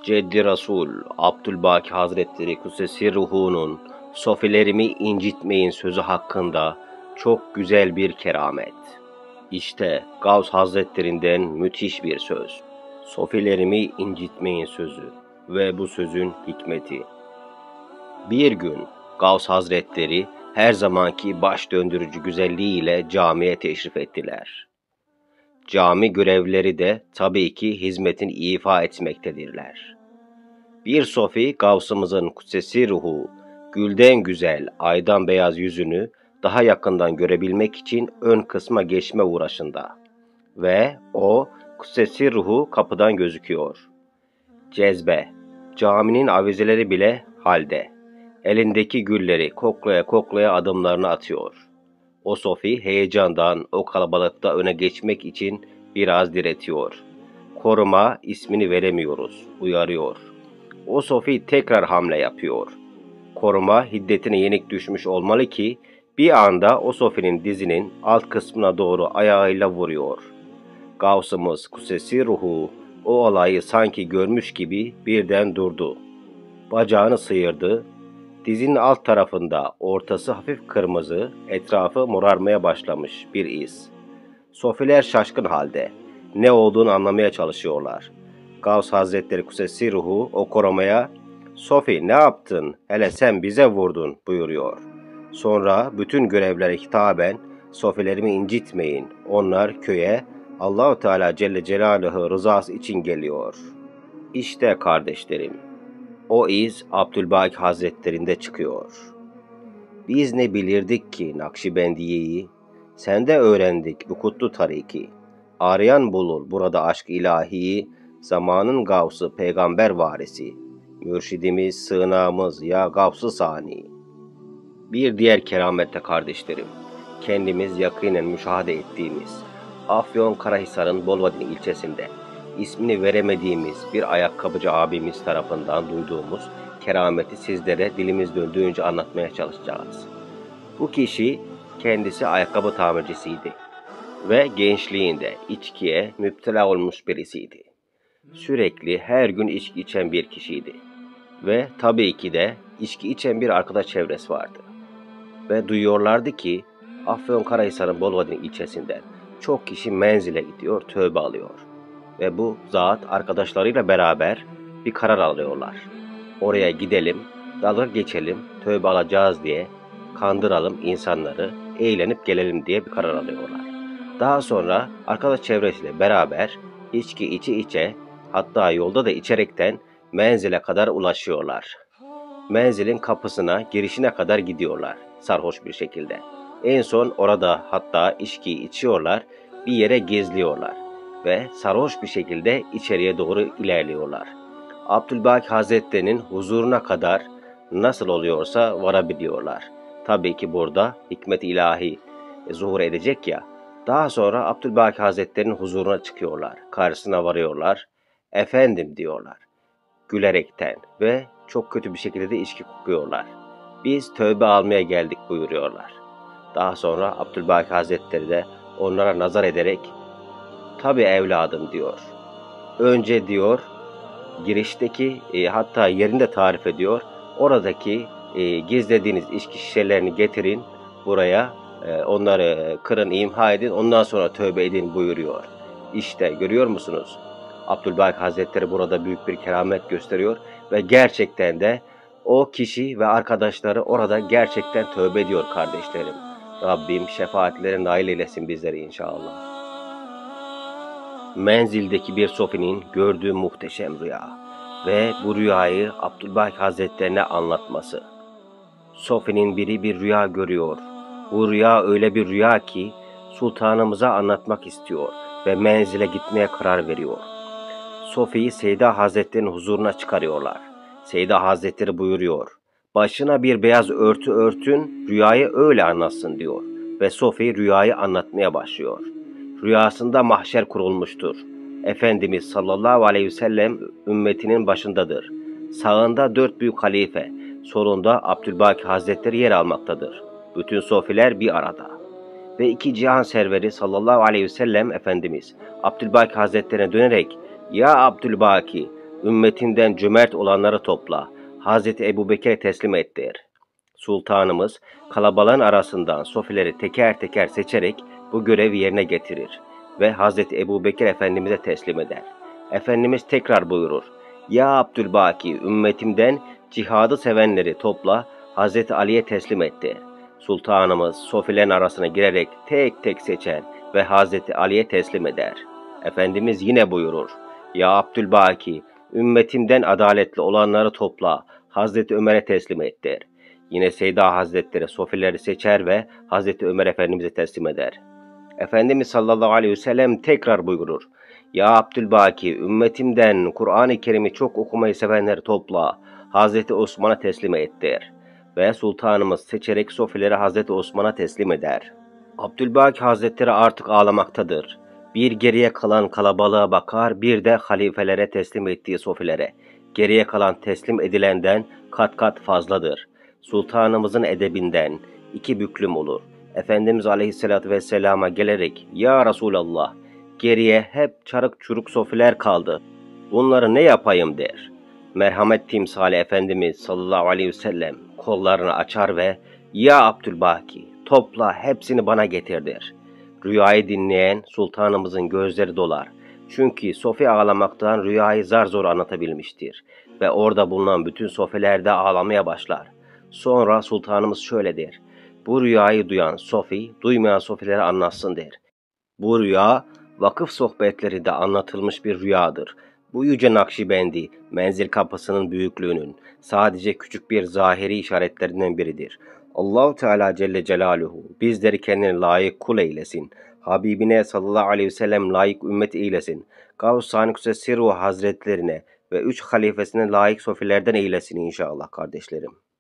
Ceddi Resul Abdülbaki Hazretleri Kudsesi Ruhu'nun "Sofilerimi incitmeyin" sözü hakkında çok güzel bir keramet. İşte Gavs Hazretlerinden müthiş bir söz. "Sofilerimi incitmeyin" sözü ve bu sözün hikmeti. Bir gün Gavs Hazretleri her zamanki baş döndürücü güzelliğiyle camiye teşrif ettiler. Cami görevlileri de tabii ki hizmetini ifa etmektedirler. Bir sofi Gavsımızın kudsesi ruhu, gülden güzel, aydan beyaz yüzünü daha yakından görebilmek için ön kısma geçme uğraşında. Ve o kudsesi ruhu kapıdan gözüküyor. Cezbe, caminin avizeleri bile halde. Elindeki gülleri koklaya koklaya adımlarını atıyor. O sofi heyecandan o kalabalıkta öne geçmek için biraz diretiyor. "Koruma, ismini veremiyoruz," uyarıyor. O sofi tekrar hamle yapıyor. Koruma hiddetine yenik düşmüş olmalı ki bir anda o sofinin dizinin alt kısmına doğru ayağıyla vuruyor. Gavsımız Kudsesi Ruhu o olayı sanki görmüş gibi birden durdu. Bacağını sıyırdı. Dizinin alt tarafında ortası hafif kırmızı, etrafı morarmaya başlamış bir iz. Sofiler şaşkın halde. Ne olduğunu anlamaya çalışıyorlar. Gavs Hazretleri Kudsesi Ruhu o korumaya "Sofi ne yaptın? Hele sen bize vurdun," buyuruyor. Sonra bütün görevlere hitaben "Sofilerimi incitmeyin. Onlar köye Allahu Teala Celle Celaluhu rızası için geliyor." İşte kardeşlerim, o iz Abdülbaki Hazretlerinde çıkıyor. Biz ne bilirdik ki Nakşibendiye'yi, sende öğrendik bu kutlu tariki. Arayan bulur burada aşk ilahiyi, zamanın gavsı peygamber varisi. Mürşidimiz, sığınağımız ya gavs-ı sani. Bir diğer keramette kardeşlerim, kendimiz yakinen müşahede ettiğimiz Afyonkarahisar'ın Bolvadin ilçesinde ismini veremediğimiz bir ayakkabıcı abimiz tarafından duyduğumuz kerameti sizlere dilimiz döndüğünce anlatmaya çalışacağız. Bu kişi kendisi ayakkabı tamircisiydi ve gençliğinde içkiye müptela olmuş birisiydi. Sürekli her gün içki içen bir kişiydi ve tabii ki de içki içen bir arkadaş çevresi vardı. Ve duyuyorlardı ki Afyonkarahisar'ın Bolvadin ilçesinden çok kişi menzile gidiyor, tövbe alıyor. Ve bu zat arkadaşlarıyla beraber bir karar alıyorlar. Oraya gidelim, dalga geçelim, tövbe alacağız diye kandıralım insanları, eğlenip gelelim diye bir karar alıyorlar. Daha sonra arkadaş çevresiyle beraber içki içe hatta yolda da içerekten menzile kadar ulaşıyorlar. Menzilin kapısına, girişine kadar gidiyorlar sarhoş bir şekilde. En son orada hatta içkiyi içiyorlar, bir yere gizliyorlar ve sarhoş bir şekilde içeriye doğru ilerliyorlar. Abdülbaki Hazretleri'nin huzuruna kadar nasıl oluyorsa varabiliyorlar. Tabii ki burada hikmet-i ilahi zuhur edecek ya. Daha sonra Abdülbaki Hazretleri'nin huzuruna çıkıyorlar. Karşısına varıyorlar. "Efendim," diyorlar gülerekten ve çok kötü bir şekilde de içki kokuyorlar. "Biz tövbe almaya geldik," buyuruyorlar. Daha sonra Abdülbaki Hazretleri de onlara nazar ederek "Tabii evladım," diyor. "Önce," diyor, "girişteki hatta yerini de tarif ediyor. Oradaki gizlediğiniz içki şişelerini getirin buraya, onları kırın, imha edin, ondan sonra tövbe edin," buyuruyor. İşte görüyor musunuz? Abdülbaki Hazretleri burada büyük bir keramet gösteriyor ve gerçekten de o kişi ve arkadaşları orada gerçekten tövbe ediyor kardeşlerim. Rabbim şefaatlere nail eylesin bizleri inşallah. Menzildeki bir sofinin gördüğü muhteşem rüya ve bu rüyayı Abdülbaki Hazretlerine anlatması. Sofinin biri bir rüya görüyor. Bu rüya öyle bir rüya ki sultanımıza anlatmak istiyor ve menzile gitmeye karar veriyor. Sofi'yi Seyda Hazretleri'nin huzuruna çıkarıyorlar. Seyda Hazretleri buyuruyor, "Başına bir beyaz örtü örtün, rüyayı öyle anlatsın," diyor. Ve Sofi rüyayı anlatmaya başlıyor. Rüyasında mahşer kurulmuştur. Efendimiz sallallahu aleyhi ve sellem ümmetinin başındadır. Sağında 4 büyük halife, solunda Abdülbaki Hazretleri yer almaktadır. Bütün sofiler bir arada. Ve iki cihan serveri sallallahu aleyhi ve sellem Efendimiz Abdülbaki Hazretlerine dönerek, "Ya Abdülbaki, ümmetinden cömert olanları topla, Hazreti Ebubekir'e teslim ettir. Sultanımız kalabalığın arasından sofileri teker teker seçerek bu görevi yerine getirir ve Hazreti Ebubekir Efendimiz'e teslim eder. Efendimiz tekrar buyurur: Ya Abdülbaki, ümmetimden cihadı sevenleri topla, Hazreti Ali'ye teslim ettir. Sultanımız sofilerin arasına girerek tek tek seçer ve Hazreti Ali'ye teslim eder. Efendimiz yine buyurur: Ya Abdülbaki, ümmetimden adaletli olanları topla, Hazreti Ömer'e teslim ettir. Yine Seyda Hazretleri sofileri seçer ve Hazreti Ömer Efendimiz'e teslim eder. Efendimiz sallallahu aleyhi ve sellem tekrar buyurur: Ya Abdülbaki, ümmetimden Kur'an-ı Kerim'i çok okumayı sevenleri topla, Hazreti Osman'a teslim ettir. Ve sultanımız seçerek sofileri Hazreti Osman'a teslim eder. Abdülbaki Hazretleri artık ağlamaktadır. Bir geriye kalan kalabalığa bakar, bir de halifelere teslim ettiği sofilere. Geriye kalan teslim edilenden kat kat fazladır. Sultanımızın edebinden iki büklüm olur. Efendimiz Aleyhisselatü Vesselam'a gelerek, Ya Resulallah, geriye hep çarık çuruk sofiler kaldı. Bunları ne yapayım der. Merhamet timsali Efendimiz sallallahu aleyhi ve sellem kollarını açar ve Ya Abdülbaki, topla hepsini bana getir der. Rüyayı dinleyen sultanımızın gözleri dolar. Çünkü sofi ağlamaktan rüyayı zar zor anlatabilmiştir. Ve orada bulunan bütün sofiler de ağlamaya başlar. Sonra sultanımız şöyle der: Bu rüyayı duyan sofi, duymayan sofilere anlatsın der. Bu rüya vakıf sohbetlerinde anlatılmış bir rüyadır. Bu yüce Nakşibendi, menzil kapısının büyüklüğünün sadece küçük bir zahiri işaretlerinden biridir. Allahu Teala Celle Celaluhu bizleri kendine layık kul eylesin. Habibine sallallahu aleyhi ve sellem layık ümmet eylesin. Gavs-ı Sirru Hazretlerine ve üç halifesine layık sofilerden eylesin inşallah kardeşlerim.